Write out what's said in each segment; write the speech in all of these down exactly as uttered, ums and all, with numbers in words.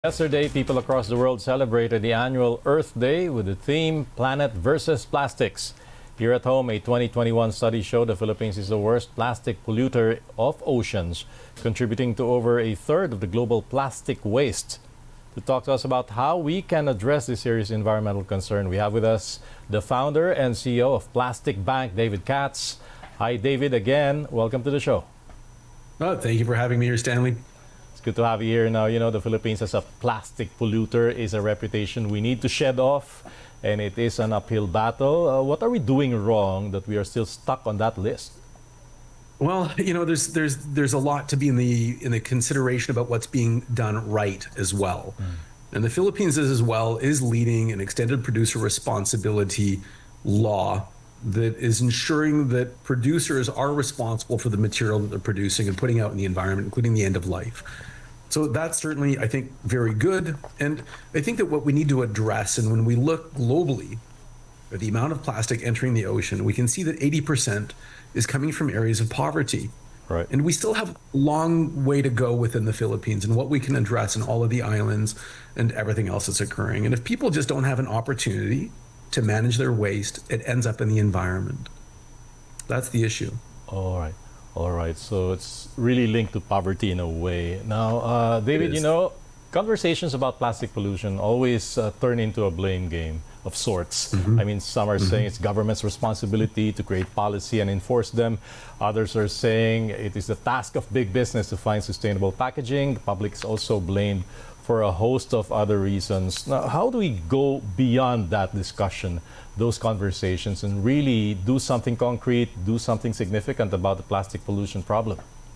Yesterday, people across the world celebrated the annual Earth Day with the theme Planet versus Plastics. Here at home, a twenty twenty-one study showed the Philippines is the worst plastic polluter of oceans, contributing to over a third of the global plastic waste. To talk to us about how we can address this serious environmental concern, we have with us the founder and C E O of Plastic Bank, David Katz. Hi, David, again. Welcome to the show. Oh, thank you for having me here, Stanley. Good to have you here. Now, you know, the Philippines as a plastic polluter is a reputation we need to shed off, and it is an uphill battle. Uh, what are we doing wrong that we are still stuck on that list? Well, you know, there's there's there's a lot to be in the in the consideration about what's being done right as well. Mm. And the Philippines is as well is leading an extended producer responsibility law that is ensuring that producers are responsible for the material that they're producing and putting out in the environment, including the end of life. So that's certainly, I think, very good. And I think that what we need to address, and when we look globally at the amount of plastic entering the ocean, we can see that eighty percent is coming from areas of poverty. Right. And we still have a long way to go within the Philippines and what we can address in all of the islands and everything else that's occurring. And if people just don't have an opportunity to manage their waste, it ends up in the environment. That's the issue. All right. All right. So it's really linked to poverty in a way. Now, uh, David, you know, conversations about plastic pollution always uh, turn into a blame game of sorts. Mm-hmm. I mean, some are mm-hmm. saying it's government's responsibility to create policy and enforce them. Others are saying it is the task of big business to find sustainable packaging. The public is also blamed for a host of other reasons. Now, how do we go beyond that discussion, those conversations, and really do something concrete, do something significant about the plastic pollution problem?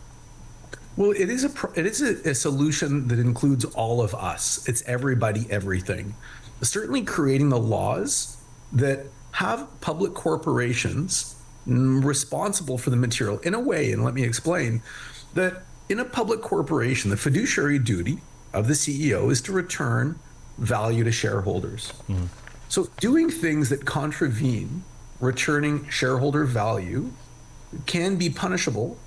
Well, it is a it is a, a solution that includes all of us. It's everybody, everything. Certainly creating the laws that have public corporations responsible for the material in a way, and let me explain, that in a public corporation, the fiduciary duty of the C E O is to return value to shareholders. Mm-hmm. So doing things that contravene returning shareholder value can be punishable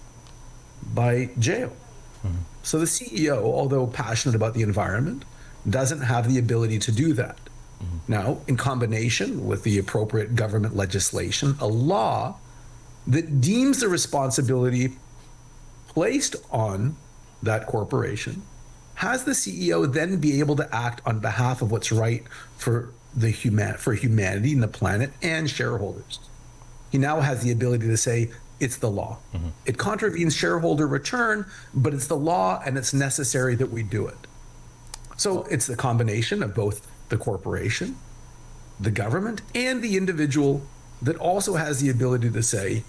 by jail. Mm-hmm. So the C E O, although passionate about the environment, doesn't have the ability to do that. Mm-hmm. Now, in combination with the appropriate government legislation, a law that deems the responsibility placed on that corporation has the C E O then be able to act on behalf of what's right for the human for humanity and the planet and shareholders. He now has the ability to say it's the law. Mm-hmm. It contravenes shareholder return, but it's the law and it's necessary that we do it. So it's the combination of both the corporation, the government, and the individual that also has the ability to say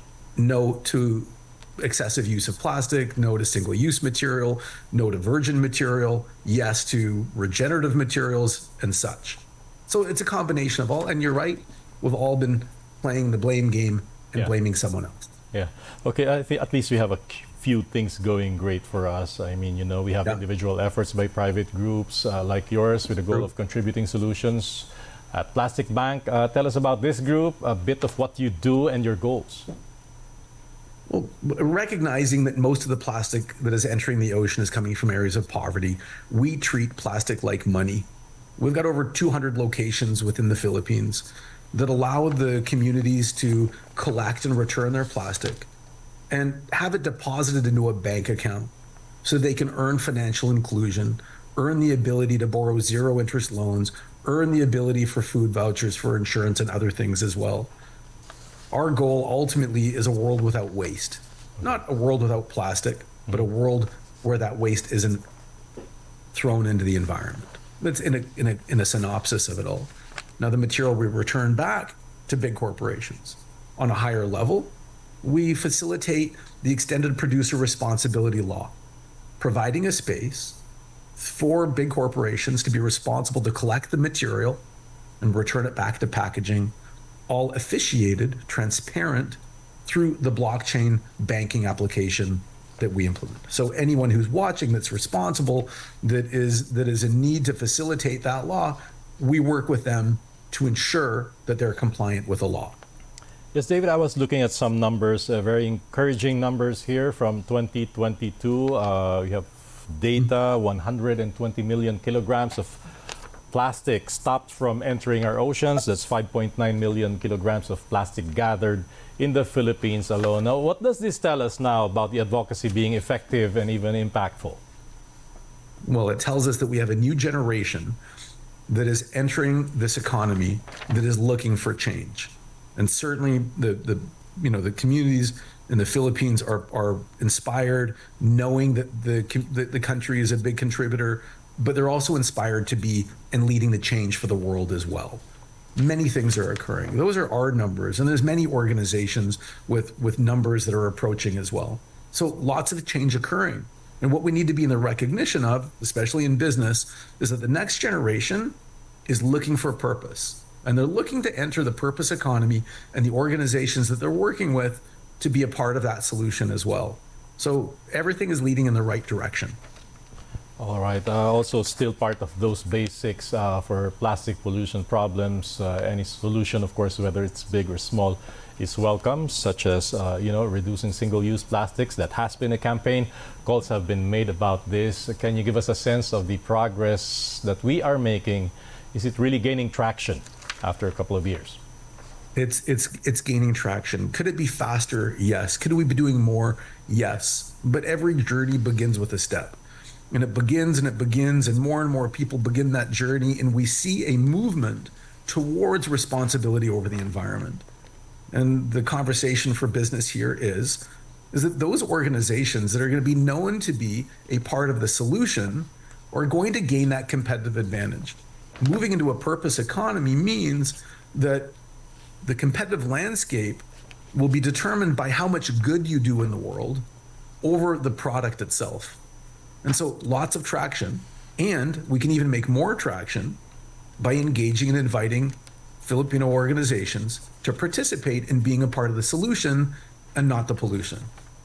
no to excessive use of plastic, no to single-use material, no to virgin material, yes to regenerative materials and such. So it's a combination of all, and you're right, we've all been playing the blame game and yeah. blaming someone else. Yeah. Okay, I think at least we have a few things going great for us. I mean, you know, we have yeah. individual efforts by private groups uh, like yours with the goal True. of contributing solutions. At Plastic Bank, uh, tell us about this group, a bit of what you do and your goals. Well, recognizing that most of the plastic that is entering the ocean is coming from areas of poverty, we treat plastic like money. We've got over two hundred locations within the Philippines that allow the communities to collect and return their plastic and have it deposited into a bank account so they can earn financial inclusion, earn the ability to borrow zero interest loans, earn the ability for food vouchers, for insurance and other things as well. Our goal ultimately is a world without waste, not a world without plastic, but a world where that waste isn't thrown into the environment. That's in a, in a, in a synopsis of it all. Now, the material we return back to big corporations. On a higher level, we facilitate the extended producer responsibility law, providing a space for big corporations to be responsible to collect the material and return it back to packaging, all officiated, transparent, through the blockchain banking application that we implement. So anyone who's watching that's responsible, that is that is in need to facilitate that law, we work with them to ensure that they're compliant with the law. Yes, David, I was looking at some numbers, uh, very encouraging numbers here from twenty twenty-two. Uh, we have data, one hundred twenty million kilograms of plastic stopped from entering our oceans. That's five point nine million kilograms of plastic gathered in the Philippines alone. Now, what does this tell us now about the advocacy being effective and even impactful? Well, it tells us that we have a new generation that is entering this economy that is looking for change. And certainly the, the you know, the communities in the Philippines are, are inspired, knowing that the, the, the country is a big contributor, but they're also inspired to be and leading the change for the world as well. Many things are occurring. Those are our numbers, and there's many organizations with, with numbers that are approaching as well. So lots of change occurring. And what we need to be in the recognition of, especially in business, is that the next generation is looking for purpose. And they're looking to enter the purpose economy and the organizations that they're working with to be a part of that solution as well. So everything is leading in the right direction. All right. Uh, also, still part of those basics uh, for plastic pollution problems. Uh, any solution, of course, whether it's big or small, is welcome, such as uh, you know, reducing single-use plastics. That has been a campaign. Calls have been made about this. Can you give us a sense of the progress that we are making? Is it really gaining traction after a couple of years? It's it's it's gaining traction. Could it be faster? Yes. Could we be doing more? Yes. But every journey begins with a step. And it begins and it begins, and more and more people begin that journey, and we see a movement towards responsibility over the environment. And the conversation for business here is, is that those organizations that are going to be known to be a part of the solution are going to gain that competitive advantage. Moving into a purpose economy means that the competitive landscape will be determined by how much good you do in the world over the product itself. And so lots of traction, and we can even make more traction by engaging and inviting Filipino organizations to participate in being a part of the solution and not the pollution.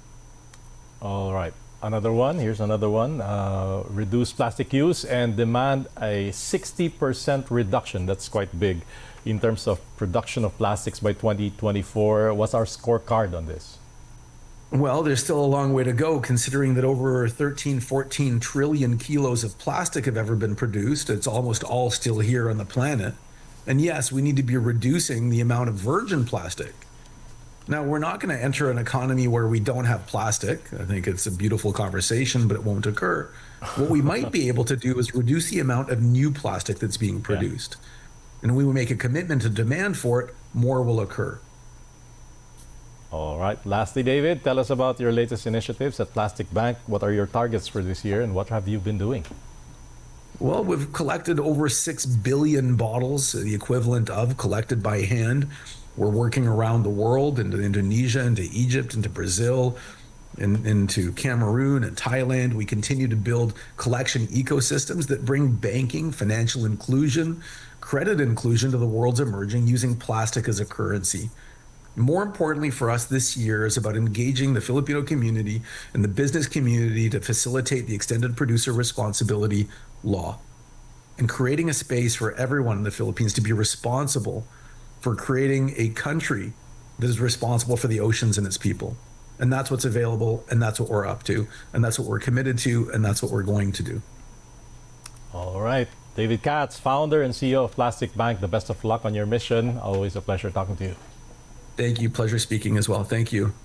All right. Another one. Here's another one. Uh, reduce plastic use and demand a sixty percent reduction. That's quite big in terms of production of plastics by twenty twenty-four. What's our scorecard on this? Well, there's still a long way to go, considering that over thirteen, fourteen trillion kilos of plastic have ever been produced. It's almost all still here on the planet. And yes, we need to be reducing the amount of virgin plastic. Now, we're not going to enter an economy where we don't have plastic. I think it's a beautiful conversation, but it won't occur. What we might be able to do is reduce the amount of new plastic that's being produced. Yeah. And when we make a commitment to demand for it, more will occur. All right. Lastly, David, tell us about your latest initiatives at Plastic Bank. What are your targets for this year, and what have you been doing? Well, we've collected over six billion bottles, the equivalent of collected by hand. We're working around the world, into Indonesia, into Egypt, into Brazil, in, into Cameroon and Thailand. We continue to build collection ecosystems that bring banking, financial inclusion, credit inclusion to the world's emerging, using plastic as a currency. More importantly for us this year is about engaging the Filipino community and the business community to facilitate the extended producer responsibility law and creating a space for everyone in the Philippines to be responsible for creating a country that is responsible for the oceans and its people. And that's what's available, and that's what we're up to, and that's what we're committed to, and that's what we're going to do. All right. David Katz, founder and C E O of Plastic Bank, the best of luck on your mission. Always a pleasure talking to you. Thank you. Pleasure speaking as well. Thank you.